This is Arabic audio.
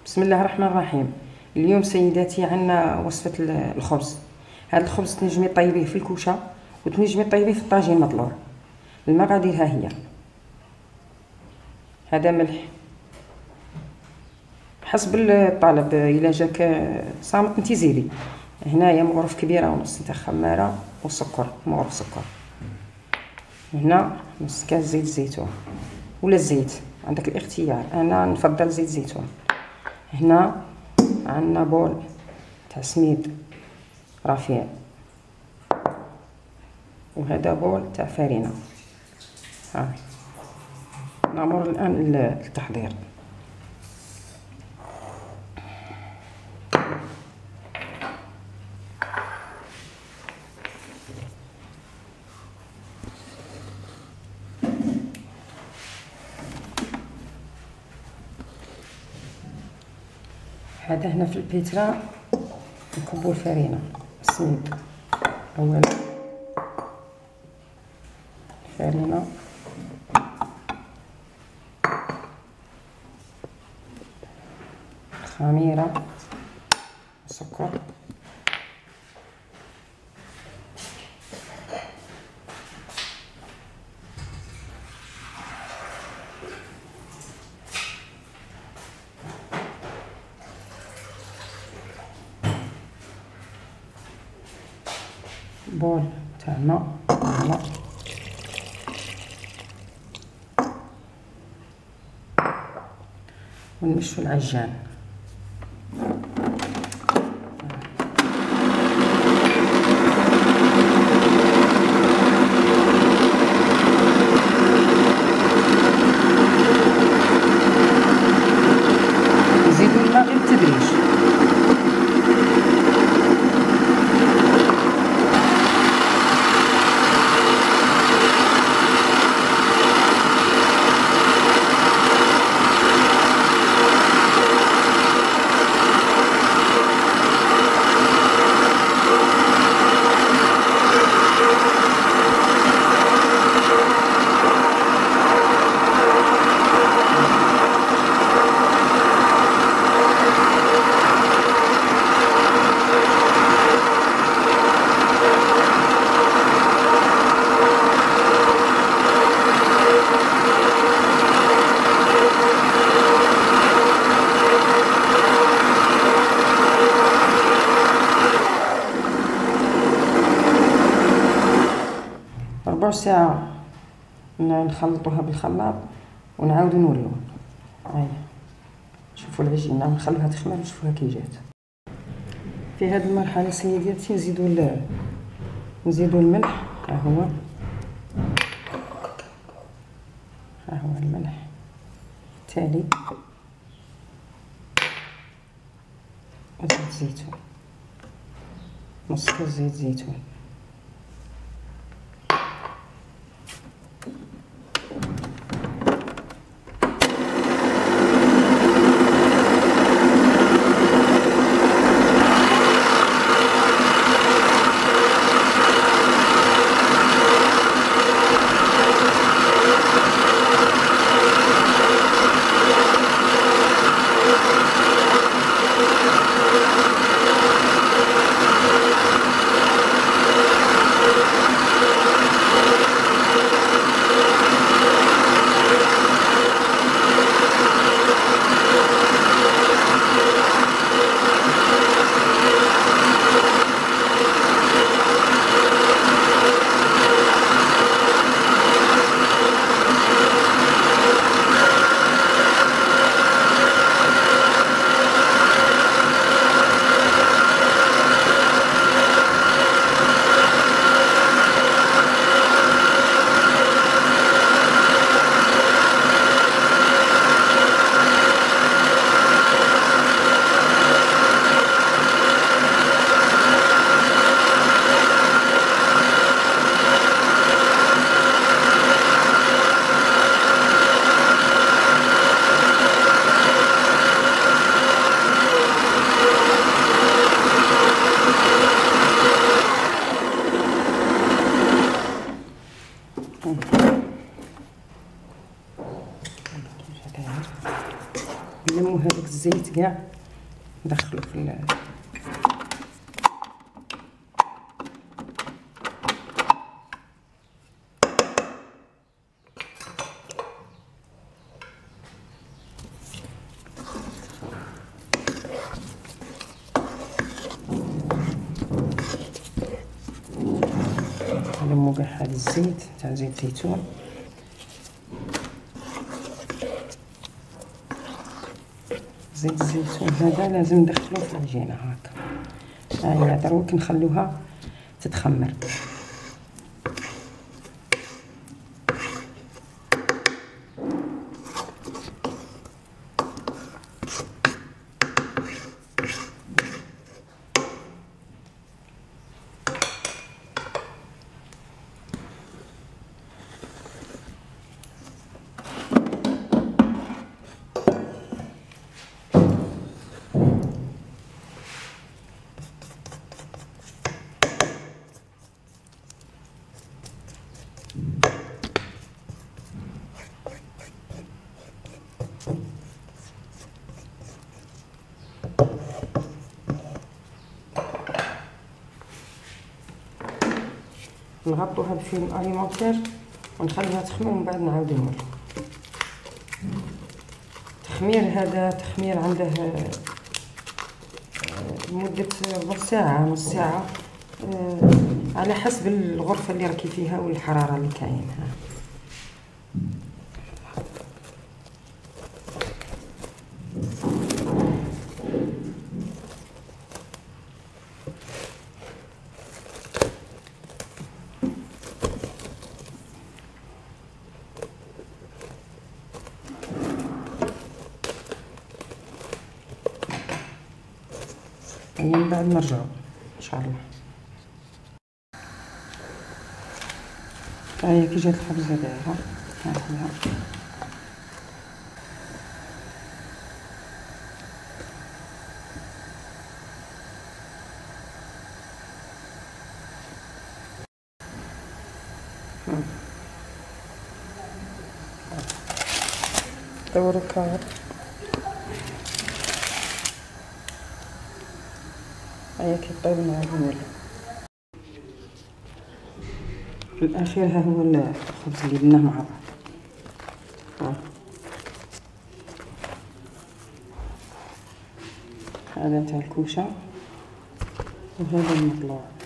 بسم الله الرحمن الرحيم. اليوم سيداتي عندنا وصفة الخبز. هذا الخبز تنجمي طيبيه في الكوشه وتنجمي طيبيه في الطاجين مطلور. المقادير ها هي: هذا ملح حسب الطلب، الا جاك صامت انت زيدي. هنايا مغرف كبيره ونص تاع خماره وسكر، مغرف سكر. هنا نص كاس زيت زيتون ولا الزيت، عندك الاختيار، انا نفضل زيت زيتون. هنا عندنا بول تاع سميد رفيع، وهذا بول تاع فرينه. ها نمر الان للتحضير. هذا هنا في البيترا نكبو الفرينه السميد. اولا الفرينه، خميره، سكر، بول تاع ماء، ونمشوا العجان. نزيدوا الماء غير بالتدريج. ربع ساعة نخلطوها بالخلاط ونعاودو نولو. هاهي شوفوا العجينة، نخلوها تخمر ونشوفوها كي جات. في هذه المرحلة سيداتي نزيدو الملح. ها هو الملح. تالي زيت زيتون، نص كاس زيت زيتون. الزيت كاع ندخلو في نلمو كاع هاد الزيت تاع زيت الزيتون. زيت الزيتون هذا لازم ندخلوه في العجينه هكا. ها هي دروك نخلوها تتخمر. نغطوها بفيلم اليمونتير ونخليها تخمر ومن بعد نعاودو نولو. التخمير هذا تخمير عنده مدة ربع ساعة نص ساعة على حسب الغرفة اللي راكي فيها والحرارة اللي كاينها. من بعد نرجعو ان شاء الله. ها هي كي جات الخبزه دايره. ها هي دورو كار. هيا كيطيب نعاودو نولو. في الاخير ها هو الخبز اللي درناه مع بعض. هذا تاع الكوشه وهذا المطلوع.